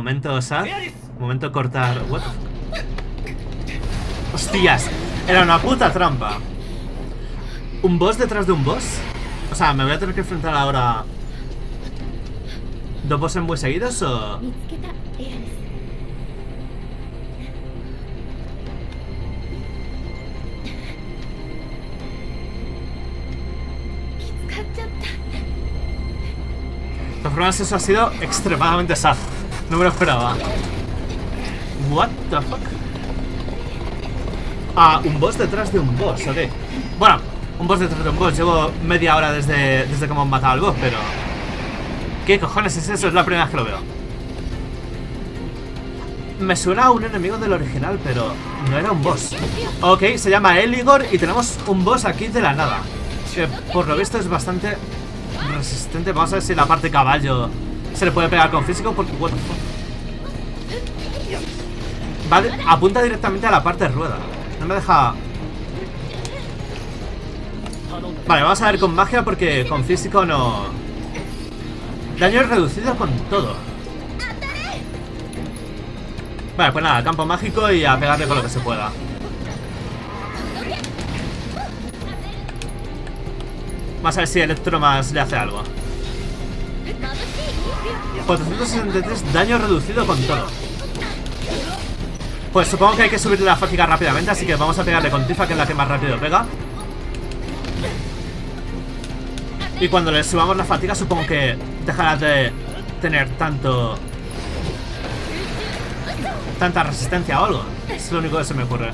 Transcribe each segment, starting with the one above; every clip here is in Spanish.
momento sad. Momento cortar. What? Hostias. Era una puta trampa. ¿Un boss detrás de un boss? O sea, ¿me voy a tener que enfrentar ahora dos bosses muy seguidos o...? De todas formas, eso ha sido extremadamente sad. No me lo esperaba. What the fuck? Ah, un boss detrás de un boss, ok. Bueno, un boss detrás de un boss. Llevo media hora desde que hemos matado al boss, pero... ¿qué cojones es eso? Es la primera vez que lo veo. Me suena a un enemigo del original, pero no era un boss. Ok, se llama Eligor y tenemos un boss aquí de la nada, que por lo visto es bastante resistente. Vamos a ver si la parte caballo se le puede pegar con físico, porque... what the fuck. Vale, apunta directamente a la parte rueda. No me deja... vale, vamos a ver con magia porque con físico no... daño reducido con todo. Vale, pues nada, campo mágico y a pegarle con lo que se pueda. Vamos a ver si Electromas le hace algo. 463 daño reducido con todo. Pues supongo que hay que subirle la fatiga rápidamente, así que vamos a pegarle con Tifa, que es la que más rápido pega. Y cuando le subamos la fatiga, supongo que dejará de tener tanta resistencia o algo. Es lo único que se me ocurre.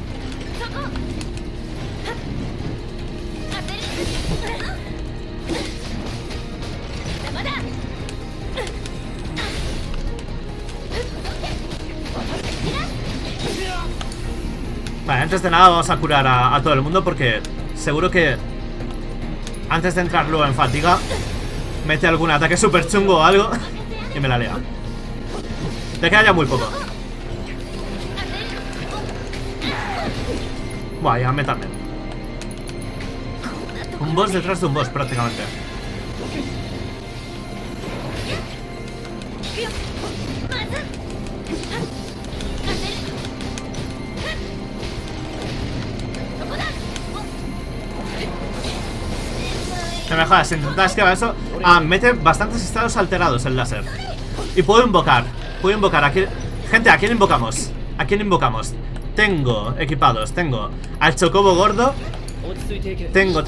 Vale, antes de nada vamos a curar a todo el mundo, porque seguro que antes de entrar luego en fatiga mete algún ataque súper chungo o algo y me la lea. Le queda ya muy poco. Buah, ya métame. Un boss detrás de un boss prácticamente. No me jodas, si intentas esquivar eso. Ah, mete bastantes estados alterados el láser. Y puedo invocar. ¿A quién? Gente, ¿a quién invocamos? ¿A quién invocamos? Tengo equipados, tengo al Chocobo gordo. Tengo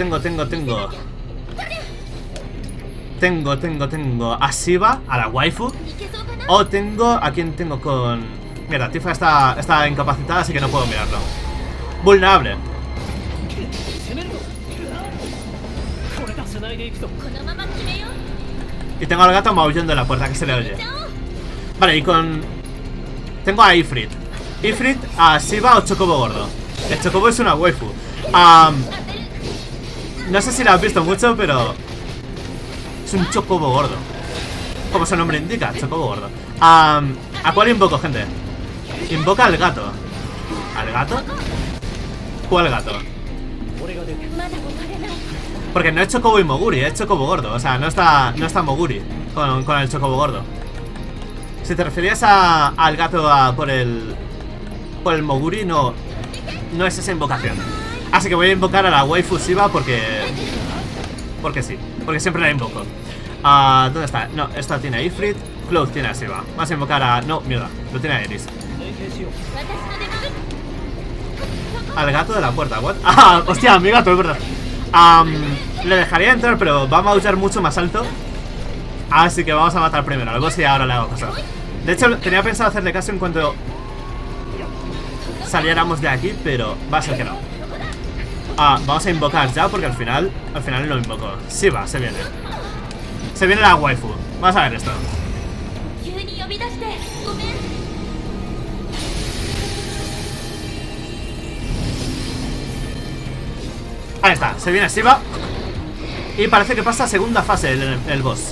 a Shiva, a la waifu. O tengo... ¿a quién tengo con...? Mira, Tifa está incapacitada, así que no puedo mirarlo. Vulnerable. Y tengo al gato maullando en la puerta, que se le oye. Vale, y con... tengo a Ifrit, a Shiva o Chocobo gordo. El Chocobo es una waifu. No sé si la has visto mucho, pero es un Chocobo gordo, como su nombre indica, Chocobo gordo. ¿A cuál invoco, gente? Invoca al gato. ¿Al gato? ¿Cuál gato? Porque no es Chocobo y Moguri, es Chocobo gordo. O sea, no está Moguri con el Chocobo gordo. Si te referías al gato por el Moguri, no es esa invocación. Así que voy a invocar a la waifu Shiva porque sí, porque siempre la invoco. ¿Dónde está? No, esta tiene a Ifrit. Cloud tiene a Shiva. Vamos a invocar a... no, mierda, lo tiene a Eris. Al gato de la puerta, what? Hostia, mi gato, es verdad. Le dejaría entrar, pero va a maullar mucho más alto. Así que vamos a matar primero al boss y ahora le hago caso. De hecho, tenía pensado hacerle caso en cuanto saliéramos de aquí, pero va a ser que no. Vamos a invocar ya, porque al final lo invoco. Shiva, se viene. Se viene la waifu. Vamos a ver esto. Ahí está, se viene Shiva. Y parece que pasa a segunda fase el boss.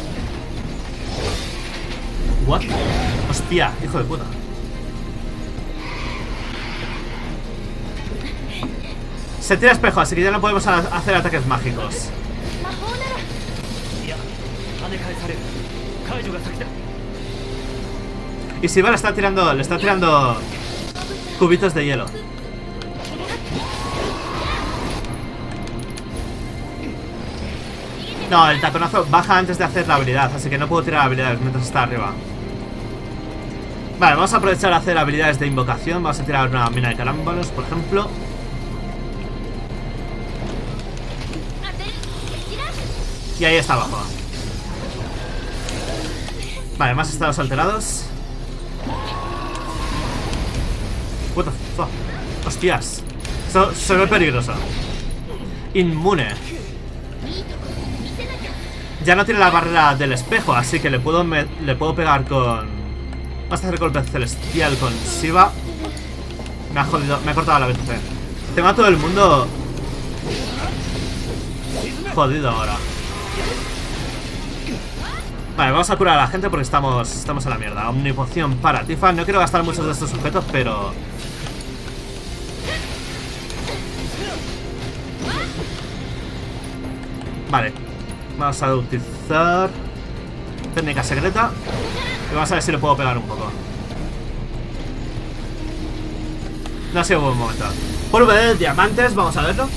What? Hostia, hijo de puta. Se tira espejo, así que ya no podemos hacer ataques mágicos. Y Shiva le está tirando cubitos de hielo. No, el taconazo baja antes de hacer la habilidad, así que no puedo tirar habilidades mientras está arriba. Vale, vamos a aprovechar a hacer habilidades de invocación. Vamos a tirar una mina de carámbalos, por ejemplo. Y ahí está abajo. Vale, más estados alterados. What the fuck. Hostias. Eso se ve peligroso. Inmune. Ya no tiene la barrera del espejo, así que le puedo pegar con... Vamos a hacer golpe celestial con Shiva. Me ha jodido, me ha cortado la BTC. Tengo a todo el mundo jodido ahora. Vale, vamos a curar a la gente porque estamos a la mierda. Omnipoción para Tifa. No quiero gastar muchos de estos objetos, pero... Vale. Vamos a utilizar técnica secreta. Y vamos a ver si le puedo pegar un poco. No ha sido un buen momento. Polvo de diamantes, vamos a verlo.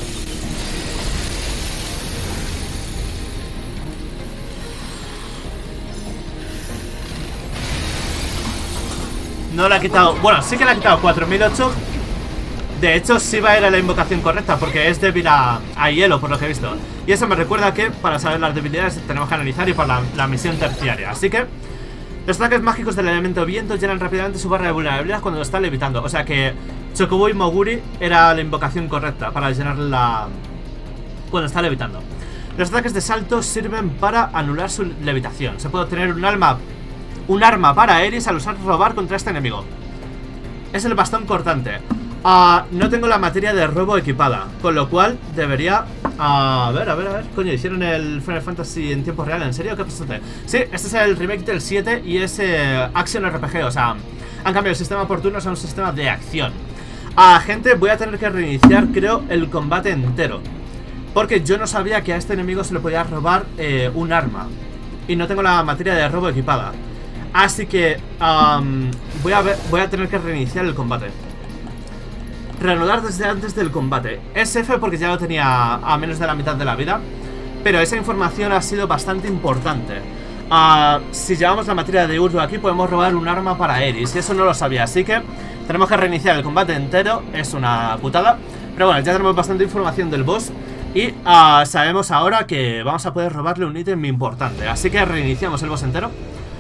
No le ha quitado... Bueno, sí que le ha quitado 4008. De hecho, Shiva era la invocación correcta, porque es débil a hielo, por lo que he visto. Y eso me recuerda que para saber las debilidades tenemos que analizar y por la misión terciaria. Así que los ataques mágicos del elemento viento llenan rápidamente su barra de vulnerabilidad cuando lo está levitando. O sea que Chocobo y Moguri era la invocación correcta para llenarla cuando está levitando. Los ataques de salto sirven para anular su levitación. Se puede obtener un arma para Aeris al usar robar contra este enemigo. Es el bastón cortante. No tengo la materia de robo equipada, con lo cual debería... A ver. Coño, hicieron el Final Fantasy en tiempo real, ¿en serio? ¿Qué pasó? Sí, este es el remake del 7 y es Action RPG, o sea, han cambiado el sistema por turnos a un sistema de acción. Gente, voy a tener que reiniciar, creo, el combate entero, porque yo no sabía que a este enemigo se le podía robar un arma. Y no tengo la materia de robo equipada. Así que voy a tener que reiniciar el combate. Reanudar desde antes del combate. Es F porque ya lo tenía a menos de la mitad de la vida, pero esa información ha sido bastante importante. Si llevamos la materia de Urdu aquí, podemos robar un arma para Aeris, y eso no lo sabía, así que tenemos que reiniciar el combate entero. Es una putada, pero bueno, ya tenemos bastante información del boss. Y sabemos ahora que vamos a poder robarle un ítem importante, así que reiniciamos el boss entero.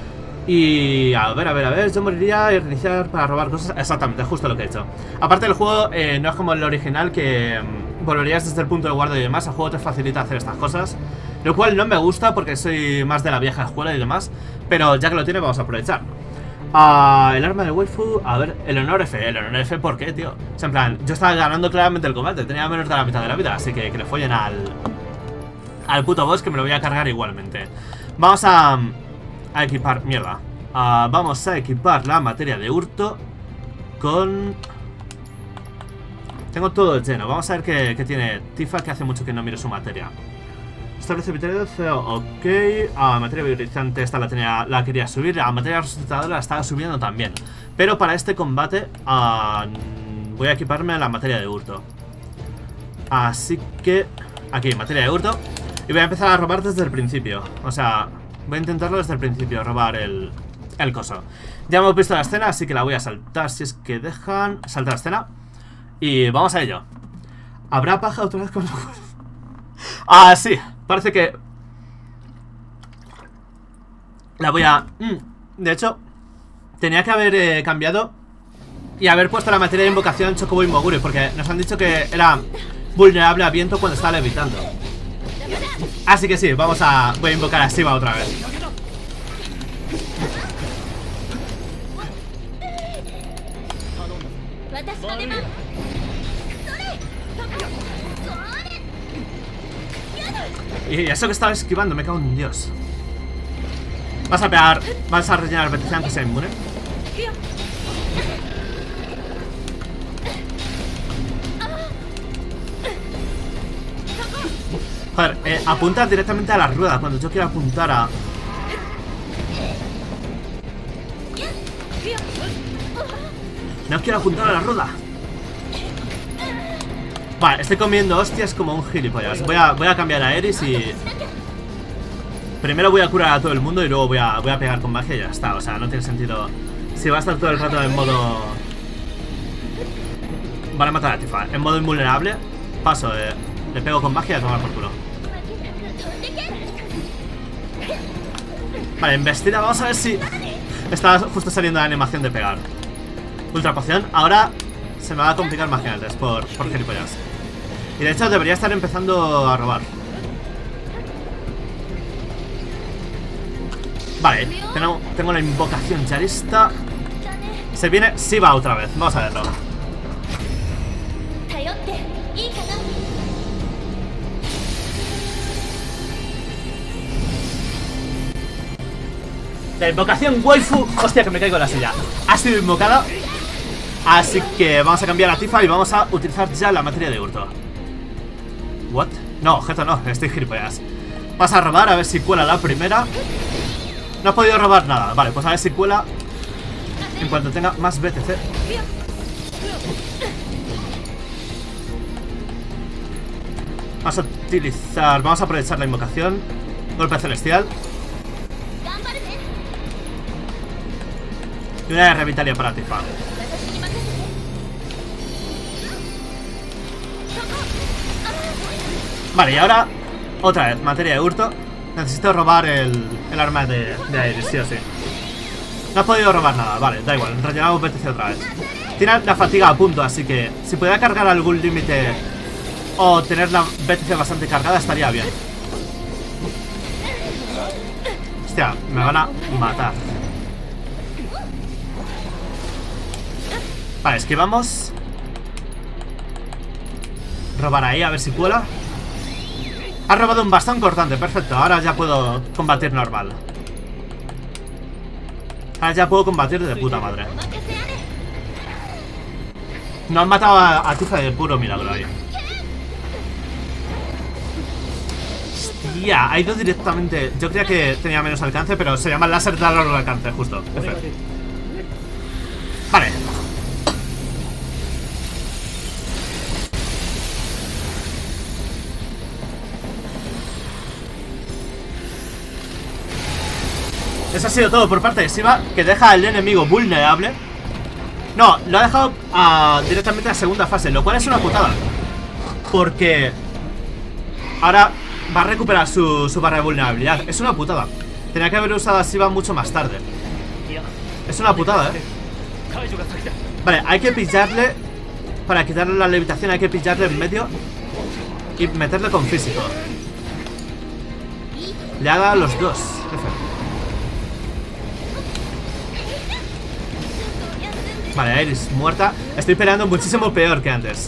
Y a ver, yo moriría y reiniciar para robar cosas. Exactamente, justo lo que he hecho. Aparte del juego, no es como el original que volverías desde el punto de guardia y demás. El juego te facilita hacer estas cosas, lo cual no me gusta porque soy más de la vieja escuela y demás. Pero ya que lo tiene, vamos a aprovechar. El arma de waifu, a ver, el honor F, ¿por qué, tío? O sea, en plan, yo estaba ganando claramente el combate, tenía menos de la mitad de la vida, así que le follen al puto boss, que me lo voy a cargar igualmente. Vamos a equipar, mierda. Vamos a equipar la materia de hurto con... Tengo todo lleno. Vamos a ver qué tiene Tifa, que hace mucho que no miro su materia. Establece vitalidad, ok. Materia vigorizante, esta la quería subir. Materia resucitadora la estaba subiendo también. Pero para este combate voy a equiparme a la materia de hurto. Así que aquí, materia de hurto. Y voy a empezar a robar desde el principio. O sea, voy a intentarlo desde el principio, robar el coso. Ya hemos visto la escena, así que la voy a saltar. Si es que dejan saltar la escena. Y vamos a ello. ¿Habrá paja otra vez con los juegos? Sí, parece que la voy a... De hecho, tenía que haber cambiado y haber puesto la materia de invocación Chocobo y Moguri, porque nos han dicho que era vulnerable a viento cuando estaba levitando. Así que sí, voy a invocar a Shiva otra vez. Y eso que estaba esquivando, me cago en Dios. Vas a pegar, vas a rellenar petición aunque sea inmune. Joder, apunta directamente a la rueda cuando yo quiero apuntar a... No quiero apuntar a la rueda. Vale, estoy comiendo hostias como un gilipollas. Voy a cambiar a Eris y... Primero voy a curar a todo el mundo y luego voy a pegar con magia y ya está. O sea, no tiene sentido. Si va a estar todo el rato en modo... Van a matar a Tifa. En modo invulnerable, paso, le pego con magia y a tomar por culo. Vale, embestida, vamos a ver si... Está justo saliendo la animación de pegar. Ultra poción, ahora se me va a complicar más que antes por gilipollas. Y de hecho debería estar empezando a robar. Vale, tengo la invocación ya lista. Se viene Shiva otra vez, vamos a verlo. La invocación waifu. Hostia, que me caigo en la silla. Ha sido invocada. Así que vamos a cambiar a Tifa y vamos a utilizar ya la materia de hurto. ¿What? No, objeto no, estoy gilipollas. Vas a robar, a ver si cuela la primera. No he podido robar nada. Vale, pues a ver si cuela en cuanto tenga más BTC. Vamos a utilizar... Vamos a aprovechar la invocación. Golpe celestial. Y una de revitalia para Tifa. Vale, y ahora otra vez, materia de hurto. Necesito robar el arma de Iris, sí o sí. No he podido robar nada, vale, da igual. Rellenamos BTC otra vez. Tiene la fatiga a punto, así que si pudiera cargar algún límite o tener la BTC bastante cargada estaría bien. Hostia, me van a matar. Vale, esquivamos. Robar ahí, a ver si cuela. Ha robado un bastón cortante, perfecto. Ahora ya puedo combatir normal. Ahora ya puedo combatir de puta madre. No han matado a Tifa de puro milagro ahí. Hostia, ha ido directamente. Yo creía que tenía menos alcance, pero se llama láser de largo alcance, justo. F. Vale. Eso ha sido todo por parte de Shiva, que deja al enemigo vulnerable. No, lo ha dejado directamente a segunda fase, lo cual es una putada. Porque ahora va a recuperar su barra de vulnerabilidad. Es una putada. Tenía que haber usado a Shiva mucho más tarde. Es una putada, Vale, hay que pillarle. Para quitarle la levitación hay que pillarle en medio y meterle con físico. Le haga a los dos. Vale, Iris muerta. Estoy peleando muchísimo peor que antes.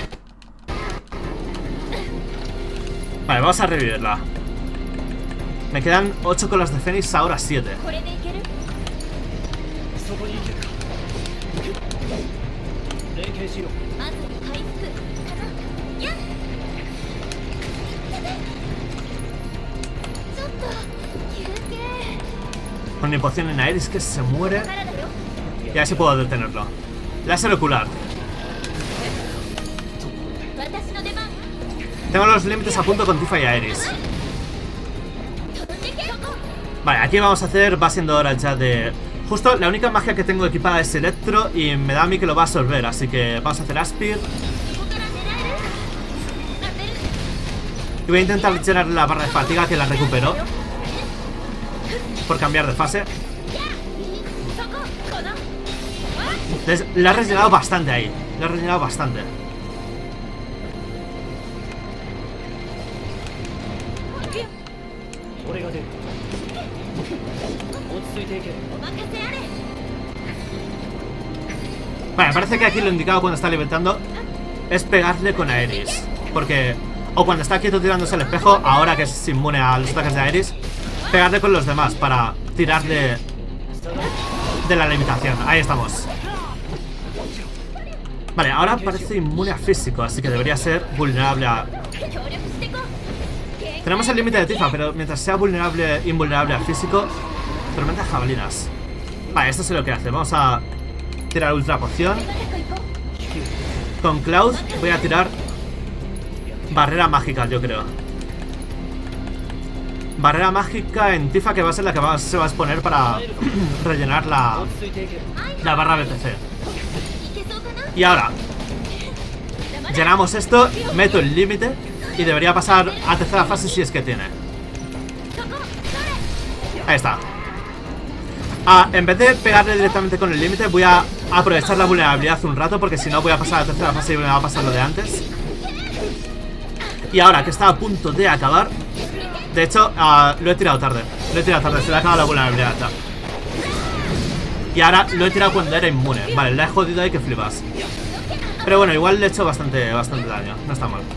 Vale, vamos a revivirla. Me quedan 8 colas de Fénix, ahora 7. Con mi poción en Iris que se muere. Y así puedo detenerlo. Láser ocular. Tengo los límites a punto con Tifa y Iris. Vale, aquí vamos a hacer... Va siendo hora ya de... Justo la única magia que tengo equipada es Electro. Y me da a mí que lo va a absorber. Así que vamos a hacer Aspir. Y voy a intentar llenar la barra de fatiga, que la recupero por cambiar de fase. Le ha rellenado bastante ahí. Le ha rellenado bastante. Vale, parece que aquí lo indicado cuando está levantando es pegarle con Aeris. Porque... O cuando está quieto tirándose al espejo, ahora que es inmune a los ataques de Aeris, pegarle con los demás para tirarle de la limitación. Ahí estamos. Vale, ahora parece inmune a físico, así que debería ser vulnerable a... Tenemos el límite de Tifa, pero mientras sea invulnerable a físico, tormenta de jabalinas. Vale, esto es lo que hace. Vamos a tirar ultra poción. Con Cloud voy a tirar barrera mágica, yo creo. Barrera mágica en Tifa, que va a ser la que se va a exponer para rellenar la barra BTC. Y ahora llenamos esto, meto el límite y debería pasar a tercera fase si es que tiene. Ahí está. En vez de pegarle directamente con el límite, voy a aprovechar la vulnerabilidad un rato, porque si no voy a pasar a la tercera fase y me va a pasar lo de antes. Y ahora que está a punto de acabar, de hecho, lo he tirado tarde. Se le ha acabado la vulnerabilidad ya. Y ahora lo he tirado cuando era inmune. Vale, la he jodido ahí que flipas. Pero bueno, igual le he hecho bastante daño. No está mal.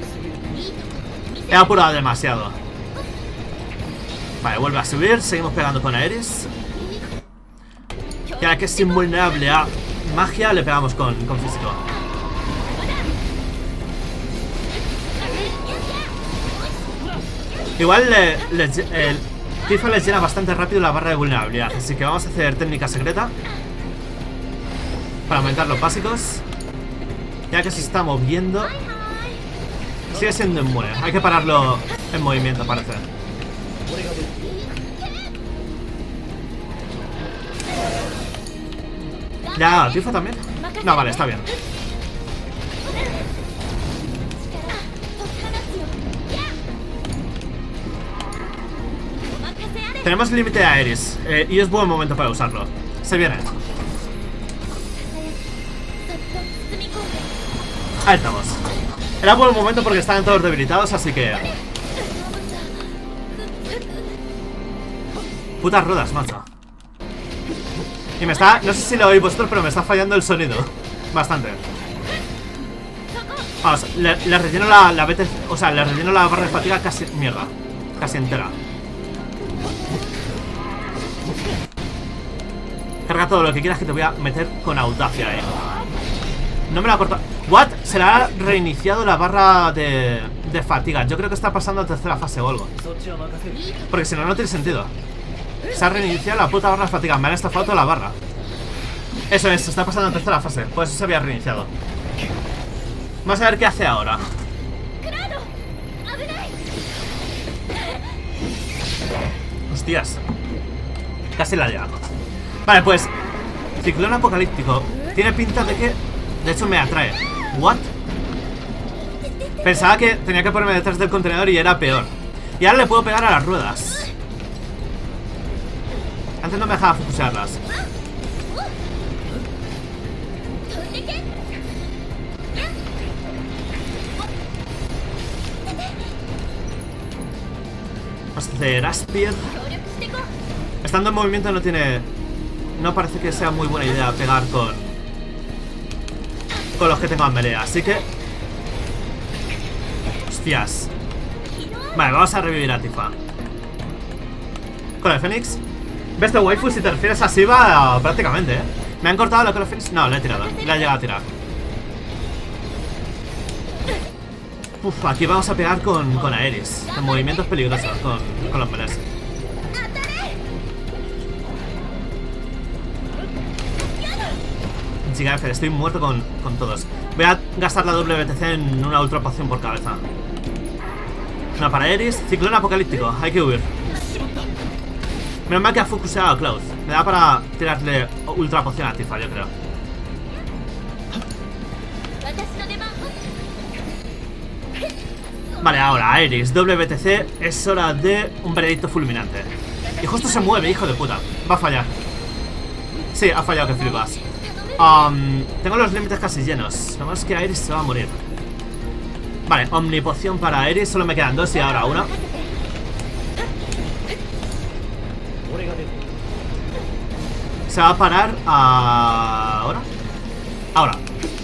He apurado demasiado. Vale, vuelve a subir. Seguimos pegando con Aeris. Y ahora que es invulnerable a magia, le pegamos con físico. Igual Tifa les llena bastante rápido la barra de vulnerabilidad. Así que vamos a hacer técnica secreta para aumentar los básicos. Ya que se está moviendo. Sigue siendo inmune. Hay que pararlo en movimiento, parece. Ya, Tifa también. No, vale, está bien. Tenemos límite de Aeris y es buen momento para usarlo. Se viene. Ahí estamos. Era buen momento porque estaban todos debilitados, así que... Putas ruedas, macho. Y me está... No sé si lo oís vosotros, pero me está fallando el sonido. Bastante. Vamos, le relleno la BT... O sea, le relleno la barra de fatiga casi... Mierda. Casi entera. Carga todo lo que quieras, que te voy a meter con audacia, No me la ha cortado. ¿What? Se le ha reiniciado la barra de fatiga. Yo creo que está pasando a tercera fase o algo. Porque si no, no tiene sentido. Se ha reiniciado la puta barra de fatiga. Me han estafado toda la barra. Eso es, se está pasando a tercera fase. Pues eso se había reiniciado. Vamos a ver qué hace ahora. Hostias. Casi la llegamos. Vale, pues ciclón apocalíptico. Tiene pinta de que... De hecho me atrae. ¿What? Pensaba que tenía que ponerme detrás del contenedor y era peor. Y ahora le puedo pegar a las ruedas. Antes no me dejaba fusilarlas. Vamos a hacer Aspir. Estando en movimiento no tiene... No parece que sea muy buena idea pegar con los que tengo en melee, así que... Hostias. Vale, vamos a revivir a Tifa con el Fénix. ¿Ves de waifu? Si te refieres a Shiva, prácticamente, ¿Me han cortado la con el Fénix? No, le he tirado, le he llegado a tirar. Uf, aquí vamos a pegar con Aeris. En movimientos peligrosos con los melees. Chica F, estoy muerto con todos. Voy a gastar la WTC en una ultra poción por cabeza. Una para Aeris. Ciclón apocalíptico, hay que huir. Menos mal que ha focusado a Cloud. Me da para tirarle ultra poción a Tifa, yo creo. Vale, ahora Aeris, WTC. Es hora de un veredicto fulminante. Y justo se mueve, hijo de puta. Va a fallar. Sí, ha fallado, que flipas. Tengo los límites casi llenos. Lo más es que Aeris se va a morir. Vale, omnipoción para Aeris. Solo me quedan 2 y ahora 1. Se va a parar ahora. Ahora.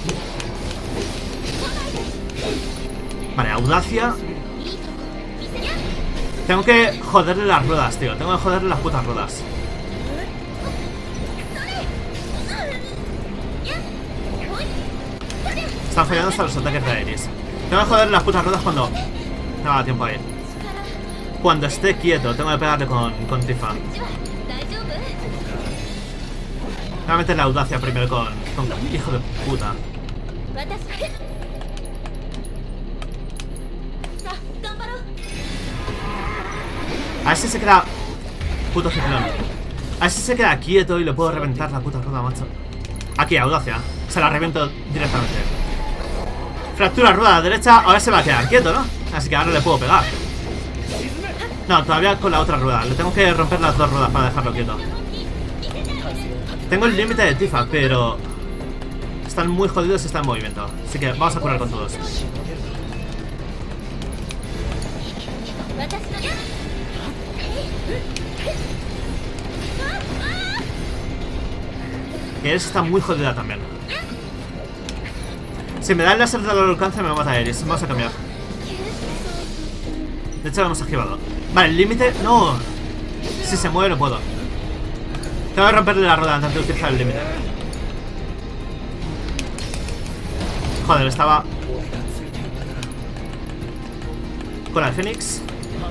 Vale, audacia. Tengo que joderle las ruedas, tío. Tengo que joderle las putas ruedas. Están fallando hasta los ataques de Aeris. Tengo que joder las putas ruedas cuando... No me da tiempo ahí. Cuando esté quieto, tengo que pegarle con Tifa. Voy a meter la audacia primero con hijo de puta. A ver si se queda... Puto ciclón. A ver si se queda quieto y le puedo reventar la puta rueda, macho. Aquí, audacia. Se la reviento directamente. Fractura rueda derecha. Ahora se va a quedar quieto, ¿no? Así que ahora le puedo pegar. No, todavía con la otra rueda. Le tengo que romper las dos ruedas para dejarlo quieto. Tengo el límite de Tifa, pero... Están muy jodidos y están en movimiento. Así que vamos a curar con todos. Y Eris está muy jodida también. Si me da el láser de largo alcance me mata a Eris. Vamos a cambiar. De hecho lo hemos activado. Vale, el límite... No. Si se mueve no puedo. Tengo que romperle la rueda antes de utilizar el límite. Joder, estaba... Con la Fénix.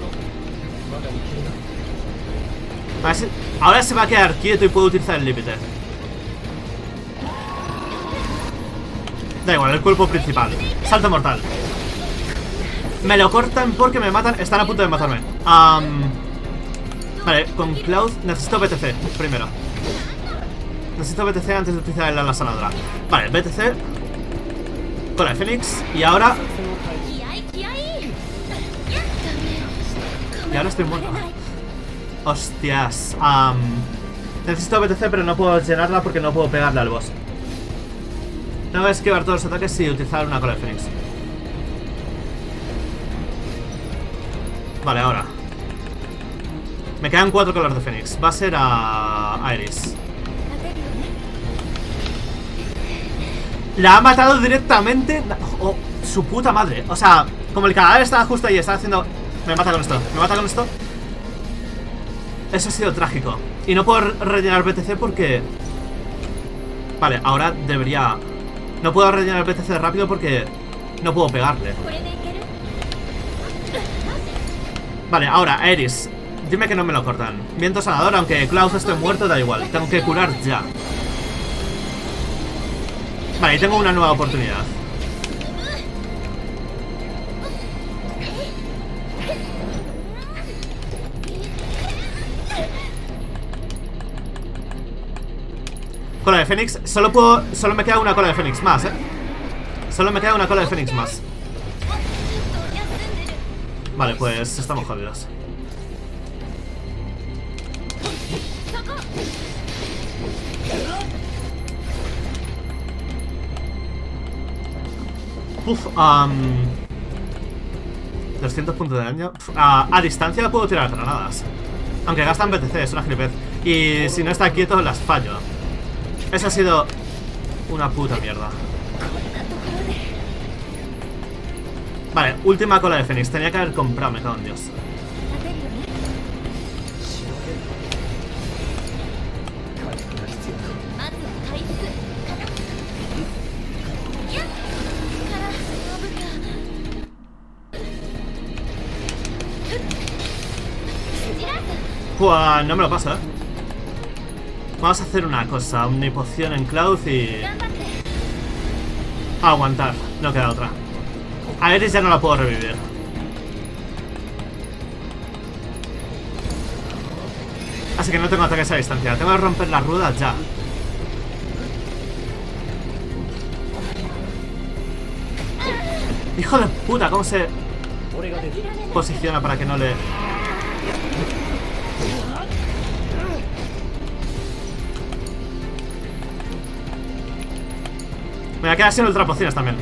A ver si... Ahora se va a quedar quieto y puedo utilizar el límite. Da igual, el cuerpo principal. Salto mortal. Me lo cortan porque me matan. Están a punto de matarme. Vale, con Cloud necesito BTC primero. Necesito BTC antes de utilizar la sanadora. Vale, BTC. Con la Fénix. Y ahora... Y ahora estoy muerto. Hostias. Necesito BTC pero no puedo llenarla porque no puedo pegarle al boss. Tengo que esquivar todos los ataques y utilizar una cola de Fénix. Vale, ahora me quedan 4 colas de Fénix. Va a ser a Eris. La ha matado directamente. Oh, su puta madre. O sea, como el cadáver estaba justo ahí, estaba haciendo... Me mata con esto, me mata con esto. Eso ha sido trágico. Y no puedo rellenar BTC porque... Vale, ahora debería... No puedo rellenar BTC rápido porque no puedo pegarle. Vale, ahora, Eris, dime que no me lo cortan. Viento sanador, aunque Klaus esté muerto, da igual. Tengo que curar ya. Vale, y tengo una nueva oportunidad. Cola de Fénix, solo me queda una cola de Fénix más, Solo me queda una cola de Fénix más. Vale, pues estamos jodidos. Uf, 200 puntos de daño. A distancia puedo tirar granadas. Aunque gastan BTC, es una gilipez. Y si no está quieto, las fallo. Esa ha sido una puta mierda. Vale, última cola de Fénix. Tenía que haber comprado, me cago en Dios. Pues no me lo paso, Vamos a hacer una cosa. Omnipoción en Cloud y... aguantar, no queda otra. A Eris ya no la puedo revivir. Así que no tengo ataques a distancia. Tengo que romper las ruedas ya. Hijo de puta, ¿cómo se posiciona para que no le... Me voy a quedar sin ultra pociones también.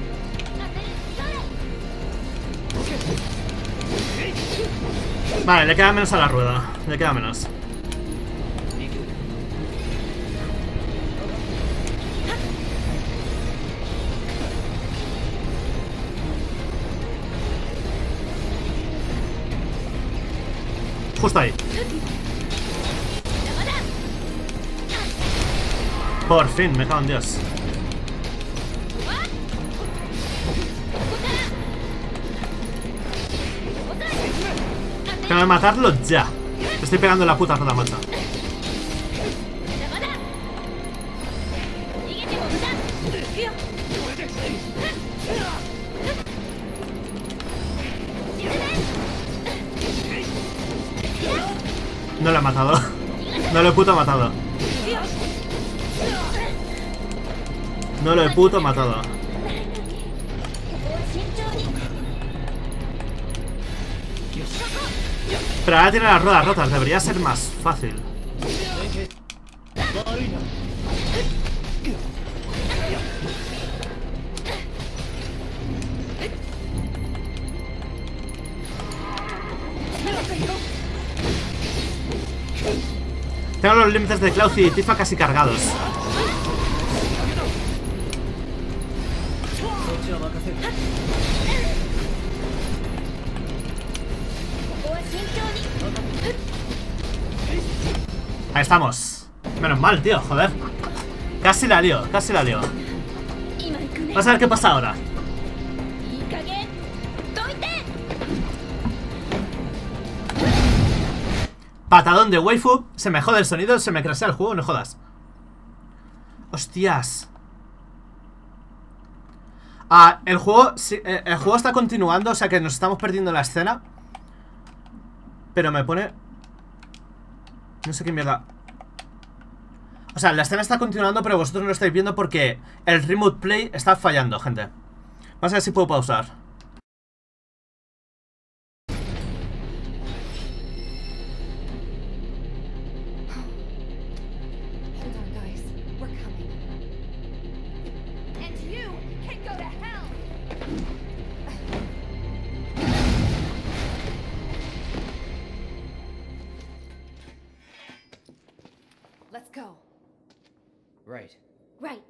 Vale, le queda menos a la rueda. Le queda menos. Justo ahí. Por fin, me cago en Dios. Tengo que matarlo ya. Estoy pegando en la puta rueda, macho. No lo he matado. No lo he puto matado. No lo he puto matado. Pero ahora tiene las ruedas rotas. Debería ser más fácil. Tengo los límites de Cloud y Tifa casi cargados. Ahí estamos. Menos mal, tío, joder. Casi la lío, casi la lío. Vamos a ver qué pasa ahora. Patadón de waifu. Se me jode el sonido, se me crashea el juego, no jodas. Hostias. El juego está continuando, o sea que nos estamos perdiendo la escena. Pero me pone... No sé qué mierda. O sea, la escena está continuando, pero vosotros no lo estáis viendo porque el remote play está fallando, gente. Vamos a ver si puedo pausar. Let's go. Right. Right.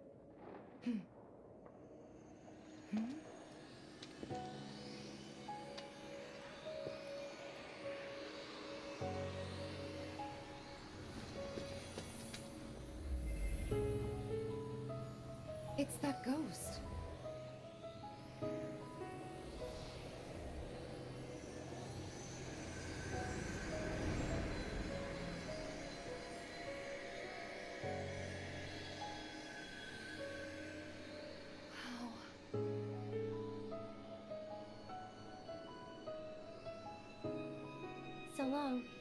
It's that ghost. So long.